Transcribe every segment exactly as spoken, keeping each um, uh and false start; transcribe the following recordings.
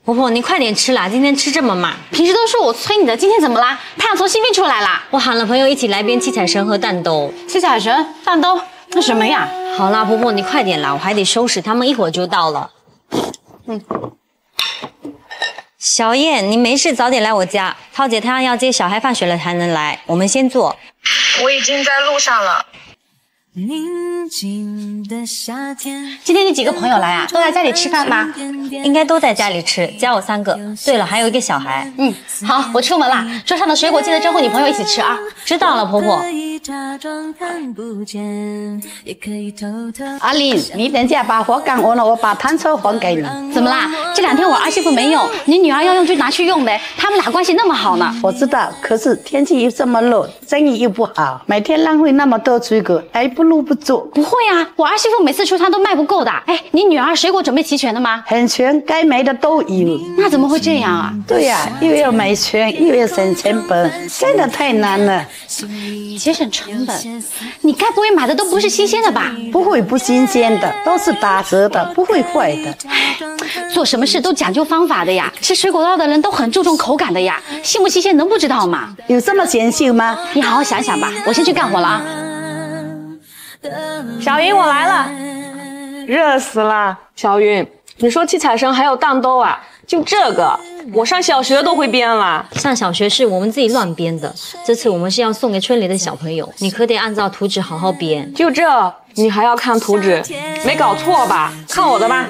婆婆，你快点吃啦！今天吃这么慢， 平时都是我催你的，今天怎么啦？太阳从西边出来啦！ 我喊了朋友一起来编七彩绳和蛋兜。 七彩绳、蛋兜，那什么呀？ 好啦，婆婆你快点啦，我还得收拾，他们一会儿就到了。嗯。小燕，你没事早点来我家。涛姐她要接小孩放学了才能来，我们先坐。 我已经在路上了。 宁静的夏天。今天你几个朋友来啊？都在家里吃饭吗？ 应该都在家里吃，加我三个。对了，还有一个小孩。 嗯，好，我出门了，桌上的水果记得招呼你朋友一起吃啊。 知道了，婆婆。 阿玲，你等下把货干完了，我把摊车还给你。 怎么啦？这两天我儿媳妇没用，你女儿要用就拿去用呗，他们俩关系那么好呢。 我知道，可是天气又这么热，生意又不好，每天浪费那么多水果，还不如不做。 不会啊，我儿媳妇每次出摊都卖不够的。哎，你女儿水果准备齐全了吗？ 很全，该没的都有。 那怎么会这样啊？ 对呀、啊，又要买全，又要省成本，真的太难了。 节省成本，你该不会买的都不是新鲜的吧？ 不会不新鲜的，都是打折的，不会坏的。 做什么事都讲究方法的呀，吃水果刀的人都很注重口感的呀，新不新鲜能不知道吗？ 有这么显秀吗？ 你好好想想吧，我先去干活了啊。 小云，我来了，热死了。小云，你说七彩绳还有蛋兜啊？就这个，我上小学都会编了。 上小学是我们自己乱编的，这次我们是要送给村里的小朋友，你可得按照图纸好好编。 就这，你还要看图纸？没搞错吧？看我的吧。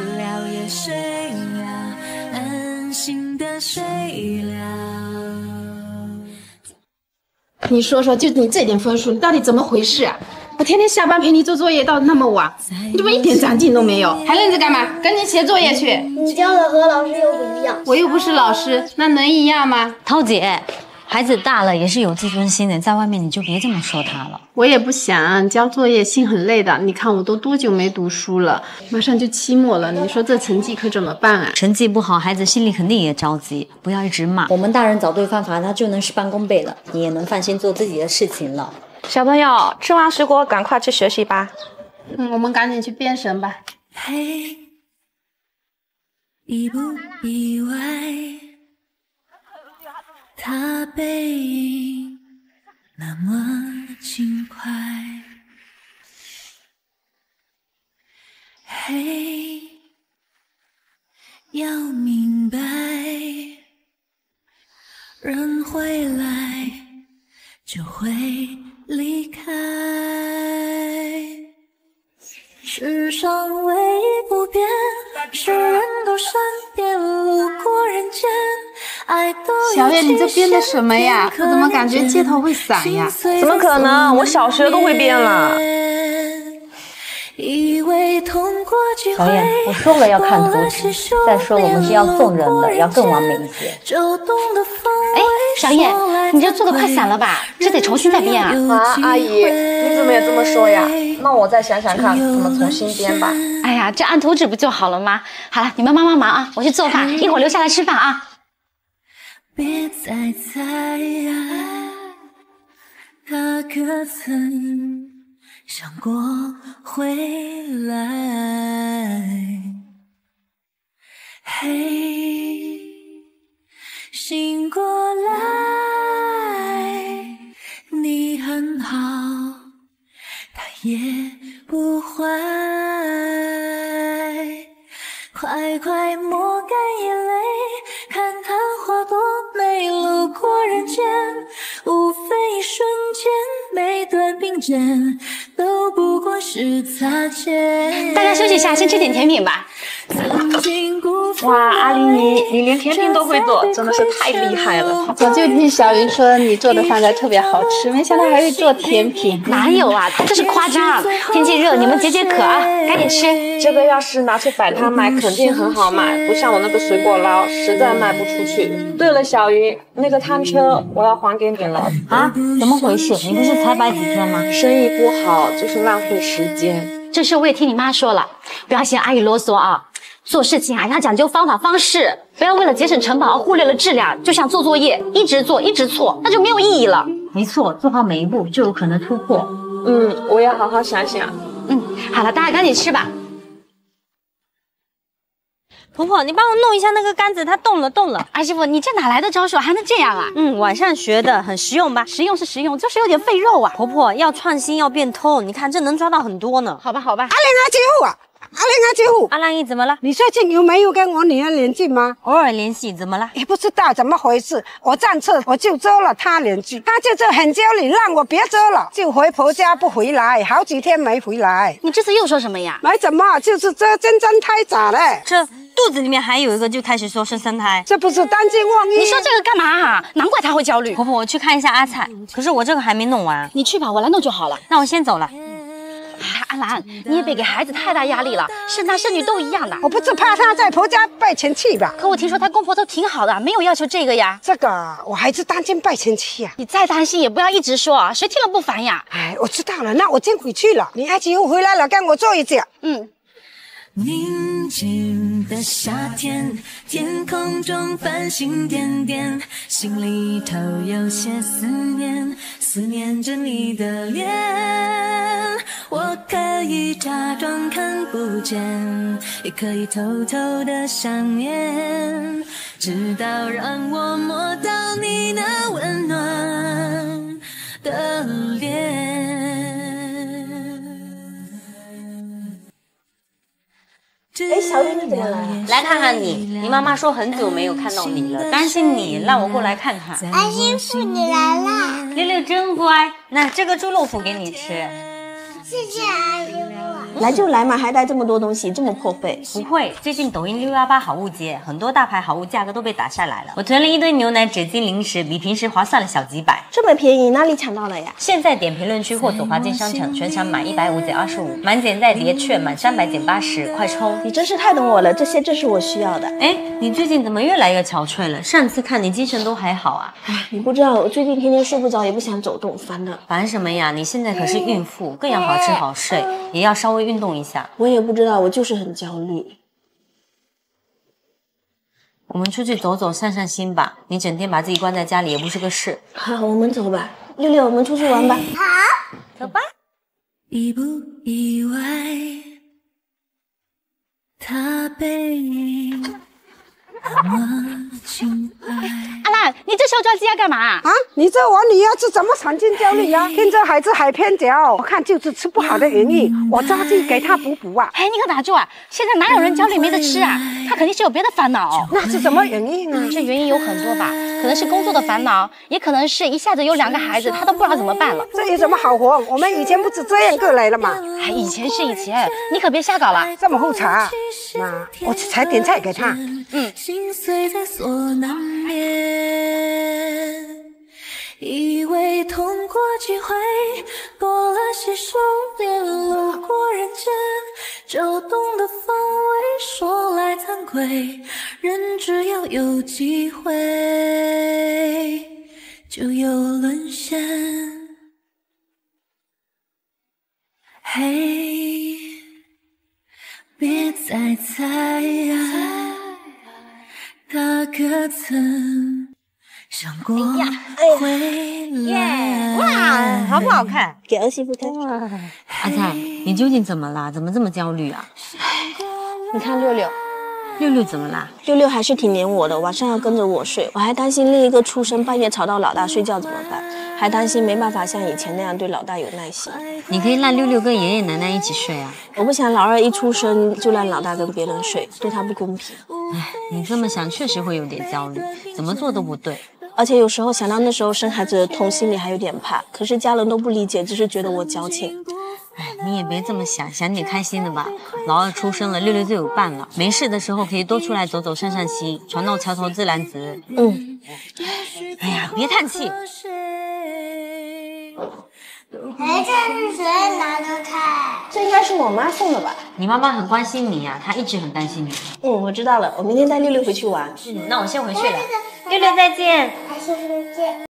你说说，就你这点分数，你到底怎么回事啊？我天天下班陪你做作业到那么晚，你怎么一点长进都没有？还愣着干嘛？赶紧写作业去！ 你教的和老师又不一样。 我又不是老师，那能一样吗？ 涛姐，孩子大了也是有自尊心的，在外面你就别这么说他了。 我也不想交作业，心很累的。你看我都多久没读书了，马上就期末了，你说这成绩可怎么办啊？ 成绩不好，孩子心里肯定也着急，不要一直骂。我们大人找对方法，他就能事半功倍了，你也能放心做自己的事情了。 小朋友，吃完水果赶快去学习吧。 嗯，我们赶紧去编绳吧。 嘿，意不意外？他背影那么轻快。嘿，要明白，人会来，就会离开。世上唯一不变，是人都善变，路过人间，爱都有。 小月，你这编的什么呀？我怎么感觉街头会散呀？ 怎么可能？我小学都会编了。 小燕，我说了要看图纸，再说我们是要送人的，要更完美一些。 哎，小燕，你这做的快散了吧？这得重新再编啊！ 啊，阿姨，你怎么也这么说呀？那我再想想看，怎么重新编吧。 哎呀，这按图纸不就好了吗？好了，你们帮帮忙啊，我去做饭，一会儿留下来吃饭啊。 别再猜他可曾想过回来？嘿，醒过来，你很好，他也不坏。快快抹干眼泪，看昙花多美，路过人间，无非一瞬间，每段并肩都不过是擦肩。 大家休息一下，先吃点甜品吧。 哇，阿玲你你连甜品都会做，真的是太厉害了。 我就听小云说你做的饭菜特别好吃，没想到还会做甜品。 哪有啊，这是夸张啊！天气热，你们解解渴啊，赶紧吃。 这个要是拿去摆摊卖，肯定很好卖，不像我那个水果捞，实在卖不出去。对了，小云，那个摊车我要还给你了。 啊？怎么回事？你不是才摆几天吗？ 生意不好，就是浪费时间。 这事我也听你妈说了，不要嫌阿姨啰嗦啊。做事情啊要讲究方法方式，不要为了节省成本而忽略了质量。就像做作业，一直做一直错，那就没有意义了。 没错，做好每一步就有可能突破。 嗯，我要好好想想。 嗯，好了，大家赶紧吃吧。 婆婆，你帮我弄一下那个杆子，它动了动了。 儿媳妇，你这哪来的招数，还能这样啊？ 嗯，晚上学的，很实用吧？ 实用是实用，就是有点费肉啊。 婆婆要创新，要变通，你看这能抓到很多呢。 好吧，好吧。 阿玲阿姐夫啊，阿玲阿姐夫， 阿兰姨怎么了？ 你最近有没有跟我女儿联系吗？ 偶尔联系，怎么了？ 也不知道怎么回事，我上次我就遮了她两句，她就是很焦虑，让我别遮了，就回婆家不回来，好几天没回来。 你这次又说什么呀？ 没怎么，就是这真真太早了。 这肚子里面还有一个，就开始说生三胎， 这不是担惊妄语？ 你说这个干嘛啊？难怪他会焦虑。 婆婆，我去看一下阿菜，可是我这个还没弄完。 你去吧，我来弄就好了。 那我先走了。 阿兰，你也别给孩子太大压力了，生男生女都一样的。 我不是怕她在婆家被嫌弃吧？ 可我听说她公婆都挺好的，没有要求这个呀。 这个我还是担心被嫌弃啊。 你再担心也不要一直说啊，谁听了不烦呀？ 哎，我知道了，那我先回去了。你阿姐夫回来了，跟我坐一下。 嗯。 宁静的夏天，天空中繁星点点，心里头有些思念，思念着你的脸。我可以假装看不见，也可以偷偷的想念，直到让我摸到你那温暖的脸。 哎，小雨你怎么来？ 来看看你，你妈妈说很久没有看到你了，担心你，让我过来看看。 安媳妇，你来啦！ 六六真乖，那这个猪肉脯给你吃。 谢谢安媳妇。 来就来嘛，还带这么多东西，这么破费？ 不会，最近抖音六幺八好物节，很多大牌好物价格都被打下来了。我囤了一堆牛奶、纸巾、零食，比平时划算了小几百。 这么便宜，哪里抢到了呀？ 现在点评论区或左滑进商城，全场满一百五减二十五，满减再叠券，满三百减八十，快冲！ 你真是太懂我了，这些正是我需要的。 哎，你最近怎么越来越憔悴了？上次看你精神都还好啊。 哎，你不知道，我最近天天睡不着，也不想走动，烦的。 烦什么呀？你现在可是孕妇，更要好吃好睡，也要稍微运动一下。 我也不知道，我就是很焦虑。 我们出去走走，散散心吧。你整天把自己关在家里也不是个事。 好，我们走吧。六六，我们出去玩吧。 好， 走吧。 意不意外？他背影那么轻快。 阿兰，你这时候着急要干嘛？ 啊，你这我女儿是怎么产生焦虑呀？听着孩子海偏脚，我看就是吃不好的原因，我抓紧给她补补啊。 哎，你可打住啊！现在哪有人焦虑没得吃啊？他肯定是有别的烦恼。 那是什么原因啊？ 这原因有很多吧，可能是工作的烦恼，也可能是一下子有两个孩子，他都不知道怎么办了。 这有什么好活？我们以前不是这样过来的嘛？ 哎，以前是以前，你可别瞎搞了。 这么复杂，那我才点菜给他。 嗯。 心碎在所难免，以为痛过几回，多了些收敛，路过人间，就懂得防卫，说来惭愧，人只要有机会，就有沦陷。嘿，别再猜啊，大哥曾想过回来。 哇，好不好看？ 给儿媳妇看。 阿菜，你究竟怎么啦？怎么这么焦虑啊？ 你看六六， 六六怎么啦？ 六六还是挺黏我的，晚上要跟着我睡。我还担心另一个出生半夜吵到老大睡觉怎么办，还担心没办法像以前那样对老大有耐心。 你可以让六六跟爷爷奶奶一起睡啊。 我不想老二一出生就让老大跟别人睡，对他不公平。 唉，你这么想确实会有点焦虑，怎么做都不对。 而且有时候想到那时候生孩子的痛，心里还有点怕。可是家人都不理解，只是觉得我矫情。 哎，你也别这么想，想点开心的吧。老二出生了，六六就有伴了。没事的时候可以多出来走走、散散心，船到桥头自然直。 嗯。 哎呀，别叹气。 哎，这是谁拿的菜？ 这应该是我妈送的吧？ 你妈妈很关心你呀、啊，她一直很担心你。 嗯，我知道了，我明天带六六回去玩。 嗯，那我先回去了。六六再见。 安媳妇再见。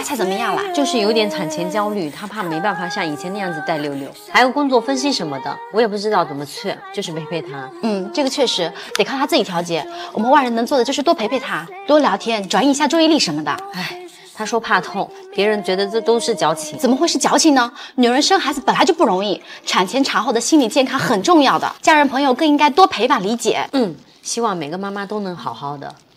才怎么样了？ 就是有点产前焦虑，他怕没办法像以前那样子带六六，还有工作分析什么的，我也不知道怎么劝，就是陪陪他。 嗯，这个确实得靠他自己调节。我们外人能做的就是多陪陪他，多聊天，转移一下注意力什么的。 唉。他说怕痛，别人觉得这都是矫情。 怎么会是矫情呢？女人生孩子本来就不容易，产前产后的心理健康很重要的，家人朋友更应该多陪伴理解。 嗯，希望每个妈妈都能好好的。